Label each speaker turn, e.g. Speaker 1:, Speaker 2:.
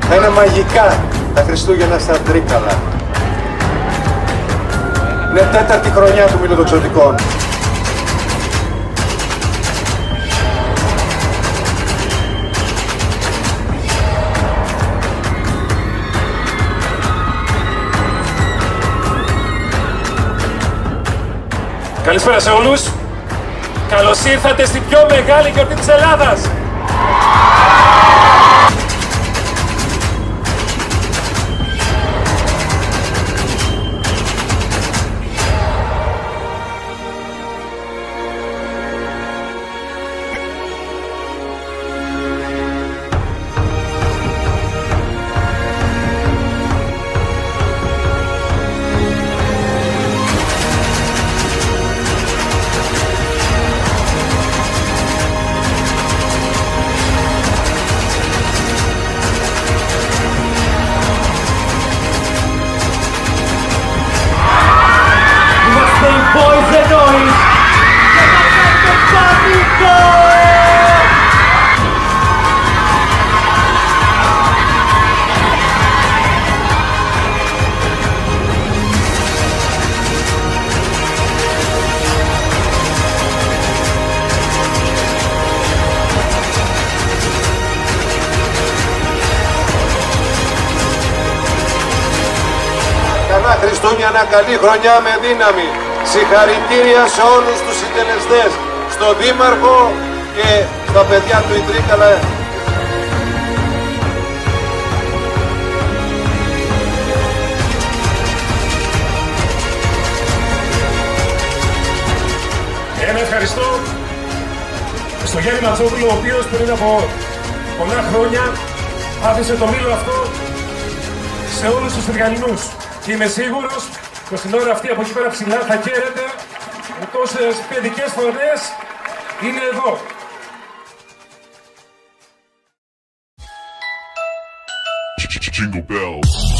Speaker 1: Θα είναι μαγικά τα Χριστούγεννα στα Τρίκαλα. Είναι 4η χρονιά του Μιλοτοξωτικών.
Speaker 2: Καλησπέρα σε όλους. Καλώς ήρθατε στην πιο μεγάλη γιορτή της Ελλάδας.
Speaker 1: Καλά Χριστούγεννα, καλή χρονιά με δύναμη. Συγχαρητήρια σε όλους τους συντελεστές, στον Δήμαρχο και στα παιδιά του Ιτρίκαλα.
Speaker 2: Ένα ευχαριστώ στον Γιάννη Ματσόπουλο, ο οποίος πριν από πολλά χρόνια άφησε το μήλο αυτό σε όλους τους Τρικαλινούς. Και είμαι σίγουρος πως την ώρα αυτή από εκεί πέρα ψηλά θα χαίρεται με τόσες παιδικές φωνές είναι εδώ.
Speaker 3: Jingle bells.